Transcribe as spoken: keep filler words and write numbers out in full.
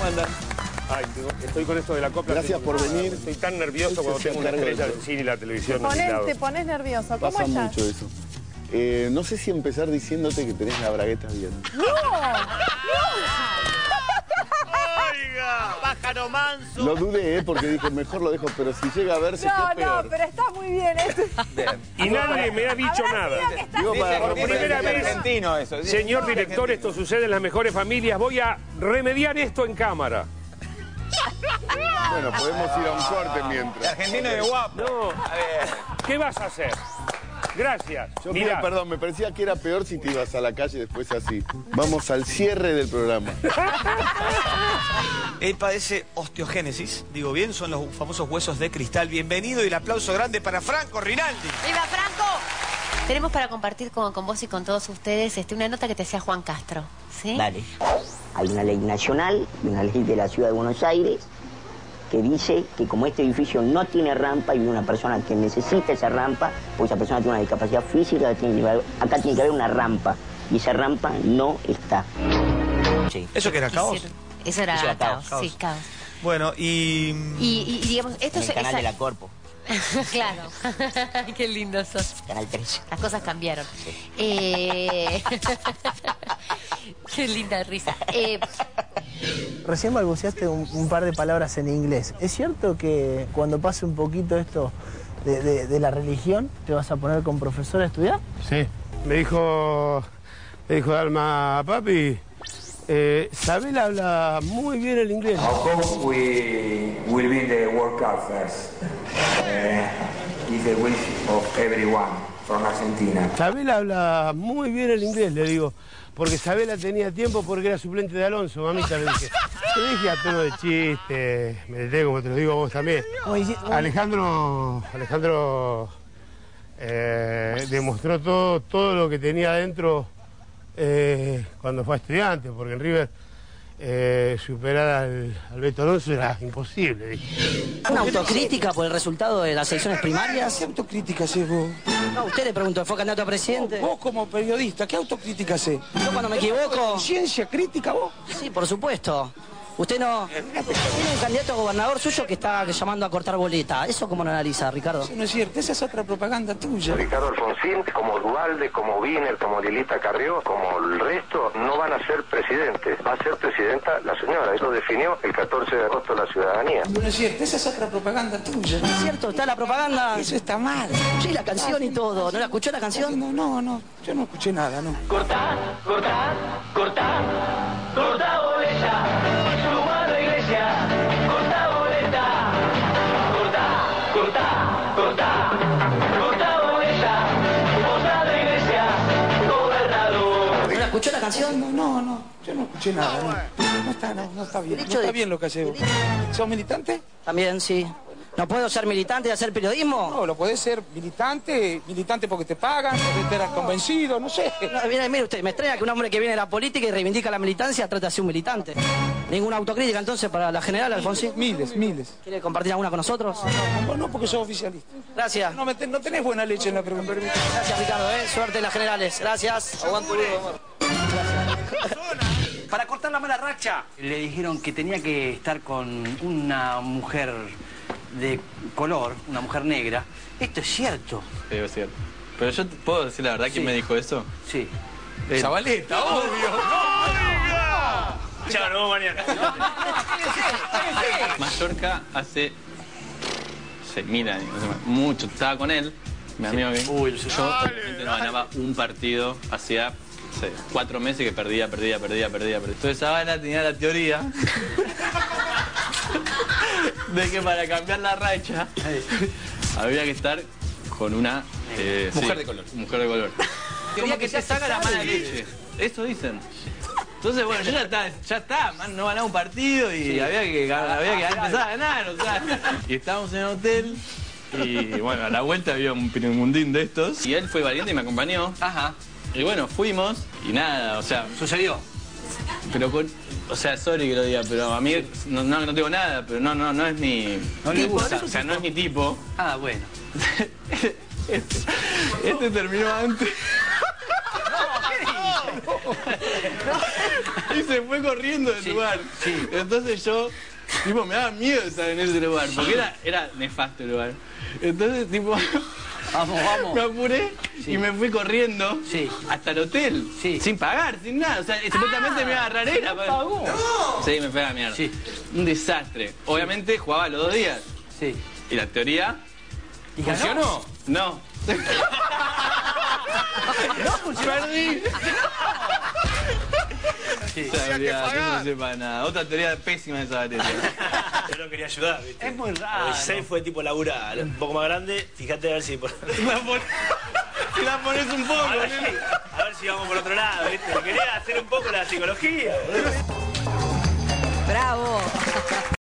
¿Cómo andan? Ay, estoy con esto de la copla. Gracias por venir. Estoy tan nervioso cuando tengo una estrella del cine y la televisión. Te a pones, te pones nervioso. ¿Cómo Pasa estás? mucho eso. Eh, no sé si empezar diciéndote que tenés la bragueta bien. ¡No! ¡Oiga! ¡Pájaro manso! Lo dudé, ¿eh? Porque dije, mejor lo dejo, pero si llega a verse, No, que es peor. no, pero está muy bien esto. Y nadie me ha dicho nada. Digo, para Por romper primera el vez, argentino eso. Dice, señor no, director, argentino. esto sucede en las mejores familias. Voy a remediar esto en cámara. Bueno, podemos ir a un corte El mientras. argentino es guapo. No. A ver. ¿Qué vas a hacer? Gracias. Yo Mirá. creo, perdón, me parecía que era peor si te ibas a la calle después así. Vamos al cierre del programa. Él padece osteogénesis, digo bien, son los famosos huesos de cristal. Bienvenido y el aplauso grande para Franco Rinaldi. ¡Viva Franco! Tenemos para compartir con, con vos y con todos ustedes este, una nota que te hacía Juan Castro, ¿sí? Dale. Hay una ley nacional, una ley de la Ciudad de Buenos Aires, que dice que como este edificio no tiene rampa y hay una persona que necesita esa rampa, pues esa persona tiene una discapacidad física, tiene que haber, acá tiene que haber una rampa, y esa rampa no está. Sí. ¿Eso que era caos? Eso era, Eso era caos, caos, sí, caos. Bueno, y... Y, y digamos, esto En el es... canal esa- de la Corpo, Claro. Qué lindo sos. Canal tres. Las cosas cambiaron. Eh... Qué linda risa. Eh... Recién balbuceaste un, un par de palabras en inglés. ¿Es cierto que cuando pase un poquito esto de, de- de la religión, te vas a poner con profesor a estudiar? Sí. Me dijo, me dijo Dalma, papi, eh, Sabel habla muy bien el inglés. Of course, we will be in the World Cup first. Uh, it's the wish of everyone from Argentina. Sabel habla muy bien el inglés, le digo, porque Sabela tenía tiempo porque era suplente de Alonso, mamita, le dije. Te dije a tono de chiste, me detengo como te lo digo a vos también. Alejandro, Alejandro eh, demostró todo, todo lo que tenía adentro eh, cuando fue estudiante, porque en River eh, superar al, al Beto Alonso era imposible. Dije. ¿Una autocrítica por el resultado de las elecciones primarias? ¿Qué autocrítica haces vos? No, usted le preguntó, ¿fue candidato a presidente? Vos como periodista, ¿qué autocrítica haces? Yo cuando me equivoco... ¿Ciencia crítica vos? Sí, por supuesto. Usted no... Tiene un candidato a gobernador suyo que está llamando a cortar boleta. ¿Eso cómo lo analiza, Ricardo? Eso no es cierto, esa es otra propaganda tuya. Ricardo Alfonsín, como Dualde, como Wiener, como Lilita Carrió, como el resto, no van a ser presidentes. Va a ser presidenta la señora. Eso definió el catorce de agosto la ciudadanía. No es cierto, esa es otra propaganda tuya. ¿Es cierto? ¿Está la propaganda? Eso está mal. Sí, la canción y todo. ¿No la escuchó la canción? No, no, no. Yo no escuché nada, no. Cortá, cortá, cortá, cortá boleta, suma la iglesia, cortá boleta, cortá, cortá, cortá, cortá boleta, cortá la iglesia, gobernador. ¿No la escuchó la canción? No, no, no. Yo no escuché nada, no. No está, no, no está bien. No Derecho está de- bien lo que haces vos. ¿Sos militante? También, sí. ¿No puedo ser militante y hacer periodismo? No, lo podés ser militante, militante porque te pagan, porque te eras convencido, no sé. No, mire, mire usted, me extraña que un hombre que viene de la política y reivindica la militancia trate de ser un militante. Ninguna autocrítica entonces para la general, Alfonsín. Miles, miles. ¿Quiere compartir alguna con nosotros? No, no, no, porque sos oficialista. Gracias. No, me te- no tenés buena leche en la pregunta. Gracias, Ricardo, ¿eh? Suerte en las generales. Gracias. Aguante, Hugo. Para cortar la mala racha, le dijeron que tenía que estar con una mujer de color, una mujer negra. Esto es cierto. Sí, es cierto. Pero yo te puedo decir la verdad, ¿quién Sí. me dijo eso? Sí. Eh, Zabaleta, obvio. Chao, nos vemos mañana. Mallorca hace seis mil años, no sé más, mucho. Estaba con él, mi amigo. que- Uy, yo obviamente no ganaba un partido hacía no sé, cuatro meses que perdía, perdía, perdía, perdía, perdía. Entonces Zabala tenía la teoría de que para cambiar la racha había que estar con una eh, Mujer sí, de color. Mujer de color. Quería que te saca la mala leche. Eso dicen. Entonces, bueno, yo ya está, ya está, man, no ganaba un partido y había que, había que empezar a ganar, o sea. Y estábamos en el hotel y, bueno, a la vuelta había un pirimundín de estos. Y él fue valiente y me acompañó. Ajá. Y bueno, fuimos y nada, o sea... ¿Sucedió? Pero con... O sea, sorry que lo diga, pero a mí no, no, no tengo nada, pero no, no, no es mi... No le gusta. O sea, no es mi tipo. Ah, bueno. Este, este terminó antes. Y se fue corriendo del Sí, lugar. sí. Entonces yo, tipo, me daba miedo estar en ese lugar, porque era, era nefasto el lugar. Entonces, tipo, Vamos, vamos. me apuré Sí. y me fui corriendo Sí. hasta el hotel. Sí. Sin pagar, sin nada. O sea, supuestamente me iba a agarrar era. ¿No pagó? Sí, me fue a la mierda. Sí. Un desastre. Obviamente jugaba los dos días. Sí. ¿Y la teoría? ¿Y ganó? ¿Funcionó? No. No funcionó. Perdí. Sí. Esa teoría, no se sepa nada. Otra teoría pésima de esa materia. Yo no quería ayudar, ¿viste? Es muy A los raro. dieciséis fue tipo laburar, un poco más grande, fíjate a ver si... por- La pon- Si la pones un poco, A ver, nene. a ver si vamos por otro lado, ¿viste? Quería hacer un poco la psicología, boludo. Bravo.